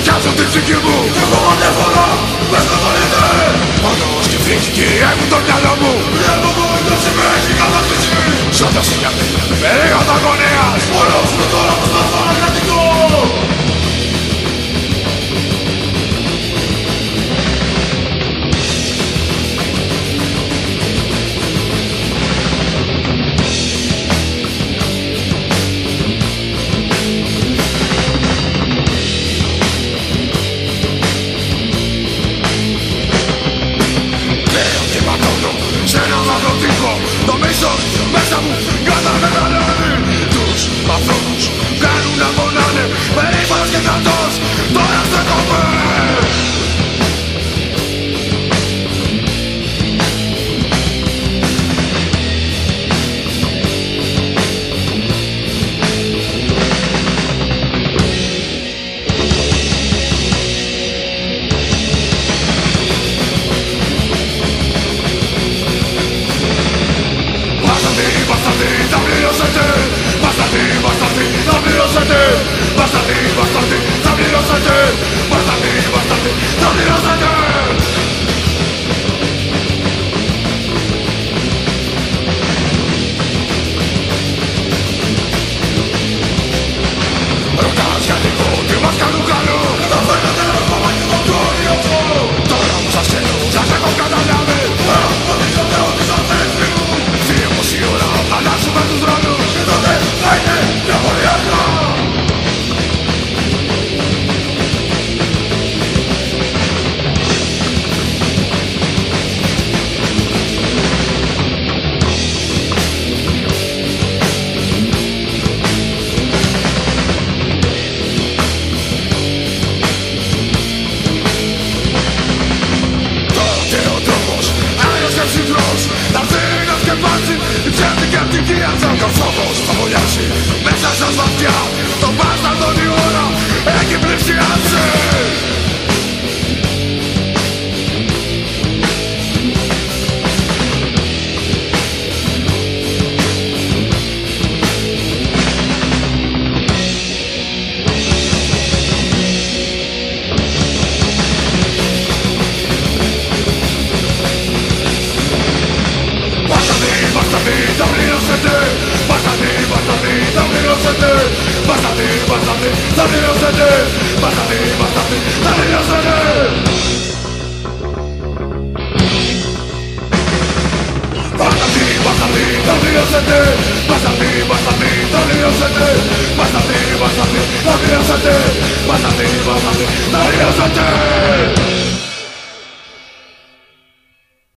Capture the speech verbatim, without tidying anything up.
πιάσω την ψυχή μου κι εγώ μια φορά μες στο δωρητέ. Μόνος και φρίκη έχουν το μυαλό μου. Βλέπω μόνο σημαίνει κατάσταση. Σώπιασε για την περίοδο αγωνίας. Μόνος μου τώρα προσπαθώ να κρατηθώ. Νομίζω μέσα μου καταναλώνει τους ανθρώπους. Κάνουν να πονάνε περήφανος και κρατός. Τώρα στεκόμαι. Μέσα σας βαθιά, το μπάσταρδο η ώρα έχει πλησιάσει. Μπάσταρδι, μπάσταρδι, θα πληρώσετε. Μπάσταρδι, μπάσταρδι, θα πληρώσετε. Μπάσταρδι, μπάσταρδι, θα πληρώσετε. Μπάσταρδι, μπάσταρδι, θα πληρώσετε. Μπάσταρδι, μπάσταρδι, θα πληρώσετε. Μπάσταρδι, μπάσταρδι, θα πληρώσετε. Μπάσταρδι, μπάσταρδι, θα πληρώσετε. Μπάσταρδι, μπάσταρδι, θα πληρώσετε.